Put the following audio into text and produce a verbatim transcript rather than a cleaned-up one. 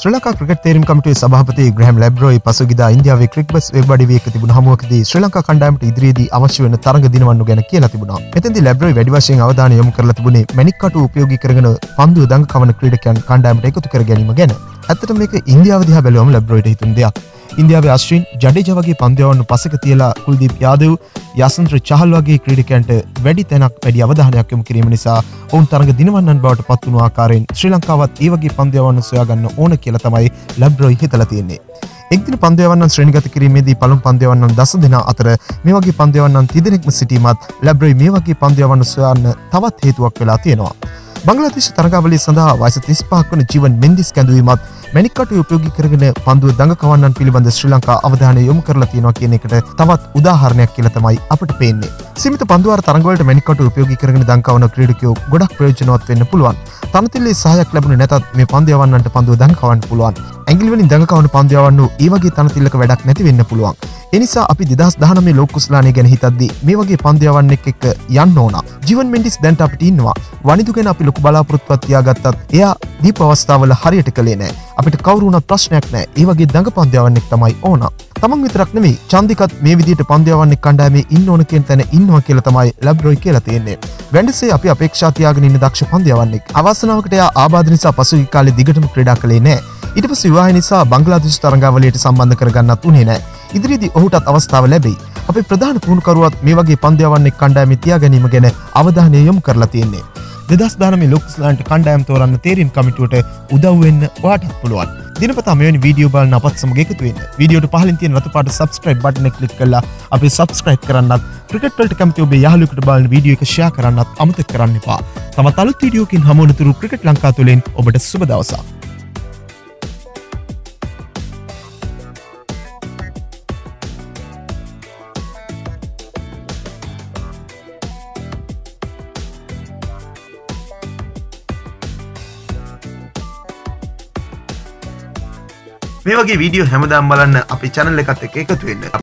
ශ්‍රී Lanka cricket තේරීම් කමිටුවේ සභාපති ග්‍රැහම් ලැබ්රෝයි පසුගියදා ඉන්දියාවේ ක්‍රික්බස් web අඩවියක තිබුණු හමුවකදී ශ්‍රී ලංකා කණ්ඩායමට ඉදිරියේදී අවශ්‍ය වෙන තරඟ දිනවන්නු ගැන කියලා තිබුණා. මෙතෙන්දී ලැබ්රෝයි වැඩි වශයෙන් අවධානය යොමු කරලා තිබුණේ මැණික් කටු උපයෝගී කරගෙන පන්දුව දඟ කවන ක්‍රීඩකයන් කණ්ඩායමට එකතු කර ගැනීම ගැන. ඇත්තටම මේක ඉන්දියාව දිහා බැලුවම ලැබ්රෝයිට හිතුණු දෙයක්. ඉන්දියාවේ අශ්වින් ජඩේජා වගේ පන්දුවවන්න පසක තියලා කුල්දීප් යාදව් යසන්ත්‍ර චහල් වගේ ක්‍රීඩකයන්ට වැඩි තැනක් වැඩි අවධානයක් යොමු කිරීම නිසා ඔවුන් තරඟ දිනවන්නන් බවට පත් වුණු ආකාරයෙන් ශ්‍රී ලංකාවත් ඒ වගේ පන්දුවවන්න සොයාගන්න ඕන කියලා තමයි ලැබ්රෝයි හිතලා තියෙන්නේ. එක්දින පන්දුවවන්නන් ශ්‍රේණිගත කිරීමේදී පළමු පන්දුවවන්නන් දස දෙනා අතර මේ වගේ පන්දුවවන්නන් තිදෙනෙක්ම සිටීමත් ලැබ්රෝයි මේ වගේ පන්දුවවන්න සොයන්න තවත් හේතුවක් වෙලා තියෙනවා. බංග්ලාදේශ තරගාවලිය සඳහා වයස තිස් පහක් වන ජීවන් මෙන්ඩිස් කැඳවීමත් මැණික් කටු උපයෝගී කරගෙන පන්දුව දඟ කවන්නන් පිළිබඳ ශ්‍රී ලංකා අවධානය යොමු කරලා තියෙනවා කියන එකට තවත් උදාහරණයක් කියලා තමයි අපිට පේන්නේ. සීමිත පන්දුවාර තරඟවලට මැණික් කටු උපයෝගී කරගෙන දඟ කවන ක්‍රීඩකයෝ ගොඩක් ප්‍රයෝජනවත් වෙන්න පුළුවන්. තනතිල්ලේ සහායක් ලැබුණේ නැතත් මේ පන්දුවවන්නන්ට පන්දුව දඟ කවන්න පුළුවන්. ඇඟිලි වලින් දඟ කවන පන්දුවවන්නෝ ඒ වගේ තනතිල්ලක වැඩක් නැති වෙන්න පුළුවන්. ඒ නිසා අපි දෙදහස් දහනවය ලෝක කුසලානය ගැන හිතද්දී මේ වගේ පන්දුවවන්නෙක් එක්ක යන්න ඕන. ජීවන් මෙන්ඩිස් දැන්ට අපිට ඉන්නවා. වනිදු ගැන අපි ලොකු බලාපොරොත්තුවක් තියාගත්තත් එයා දීප අවස්ථාවල හරියට කළේ නැහැ. අපිට කවුරු වුණත් ප්‍රශ්නයක් නැහැ. ඒ වගේ දඟ පන්දුවවන්නෙක් තමයි ඕන. තමන් විතරක් නෙමෙයි චන්දිකත් මේ විදිහට පන්දුවවන්නෙක් කණ්ඩායමේ ඉන්න ඕන කියන තැන ඉන්නවා කියලා තමයි ලැබ්රෝයි කියලා තියෙන්නේ. වෙන්ඩසේ අපි අපේක්ෂා තියාගෙන ඉන්න දක්ෂ පන්දුවවන්නෙක්. අවාසනාවකට එයා ආබාධ නිසා පසුගිය කාලේ දිගටම ක්‍රීඩා කළේ නැහැ. ඊට පස්සේ විවාහය නිසා බංග්ලාදේශ තරගාවලියට සම්බන්ධ කරගන්නත් උනේ නැහැ. ඉදිරියේදී ඔහුටත් අවස්ථාව ලැබෙයි. අපේ ප්‍රධාන පුහුණුකරුවත් මේ වගේ පන්දුවවන්නෙක් කණ්ඩායමේ තියා ගැනීම ගැන අවධානය යොමු කරලා තියෙන්නේ. දෙදහස් දහනවය ලෝක කුසලානට කණ්ඩායම් තෝරන්න තේරීම් කමිටුවට උදව් වෙන්න ඔයාටත් පුළුවන්. දිනපතා මෙවැනි වීඩියෝ බලන්න අපත් සමග එකතු වෙන්න. වීඩියෝට පහළින් තියෙන රතු පාට subscribe button එක ක්ලික් කරලා අපි subscribe කරන්නත් ක්‍රිකට් වලට කැමති ඔබේ යාළුවෙකුට බලන වීඩියෝ එක share කරන්නත් අමතක කරන්න එපා. තවත් අලුත් වීඩියෝකින් හමු වනතුරු ක්‍රිකට් ලංකා තුලින් ඔබට සුබ දවසක්. මේ වගේ වීඩියෝ හැමදාම බලන්න අපේ channel එකත් එක්ක එකතු වෙන්න.